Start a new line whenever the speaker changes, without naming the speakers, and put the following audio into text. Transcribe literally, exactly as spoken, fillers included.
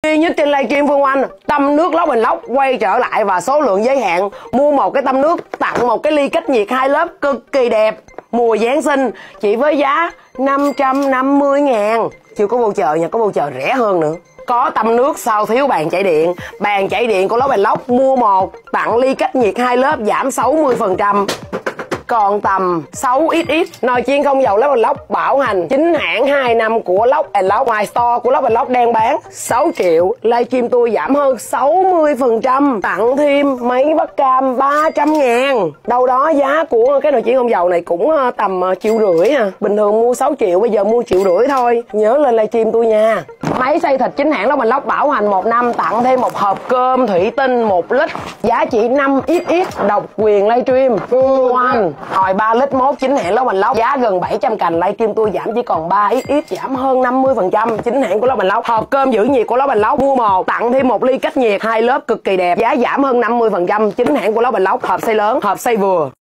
duy nhất trên livestream Phương Oanh, tâm nước Lốc Bình Lốc quay trở lại và số lượng giới hạn. Mua một cái tâm nước tặng một cái ly cách nhiệt hai lớp cực kỳ đẹp mùa Giáng sinh chỉ với giá năm trăm năm mươi ngàn. Chưa có voucher nha, có voucher rẻ hơn nữa. Có tâm nước sao thiếu bàn chải điện. Bàn chải điện của Lốc Bình Lốc mua một tặng ly cách nhiệt hai lớp giảm sáu mươi phần trăm. Còn tầm sáu x x nồi chiên không dầu Lốc Lốc bảo hành chính hãng hai năm của Lốc Lốc. Ngoài store của Lốc Lốc đang bán sáu triệu, livestream tôi giảm hơn sáu mươi phần trăm, tặng thêm máy bắt cam ba trăm ngàn. Đâu đó giá của cái nồi chiên không dầu này cũng tầm triệu rưỡi à. Bình thường mua sáu triệu, bây giờ mua triệu rưỡi thôi. Nhớ lên livestream tôi nha. Máy xay thịt chính hãng Lốc Lốc bảo hành một năm, tặng thêm một hộp cơm thủy tinh một lít giá chỉ năm x x. Độc quyền livestream Phương Oanh. Nồi ba lít mốt chính hãng Lốc Lốc giá gần bảy trăm cành, livestream tôi giảm chỉ còn ba x x, giảm hơn năm mươi phần trăm. Chính hãng của Lốc Lốc. Hộp cơm giữ nhiệt của Lốc Lốc mua một tặng thêm một ly cách nhiệt hai lớp cực kỳ đẹp, giá giảm hơn năm mươi phần trăm. Chính hãng của Lốc Lốc. Hộp size lớn, hộp size vừa.